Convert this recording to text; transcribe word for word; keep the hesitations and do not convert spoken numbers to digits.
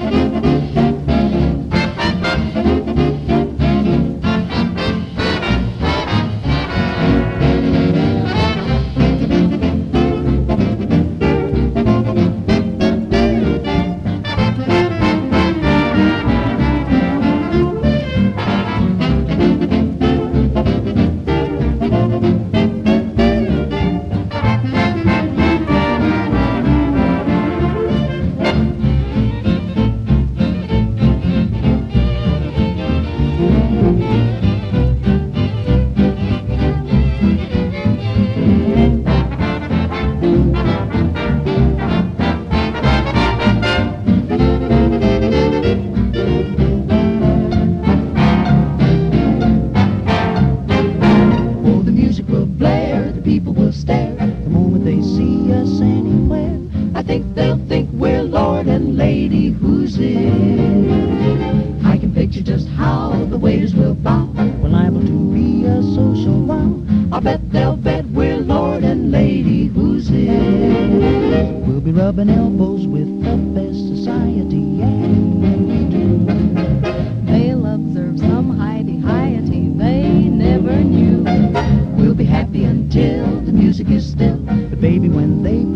think they'll think we're Lord and Lady Whoozis. I can picture just how the waiters will bow. We're liable to be a social wow. I'll bet they'll bet we're Lord and Lady Whoozis. We'll be rubbing elbows with the best society, and we do. They'll observe some hidey-hiety they never knew. We'll be happy until the music is still. But baby, when they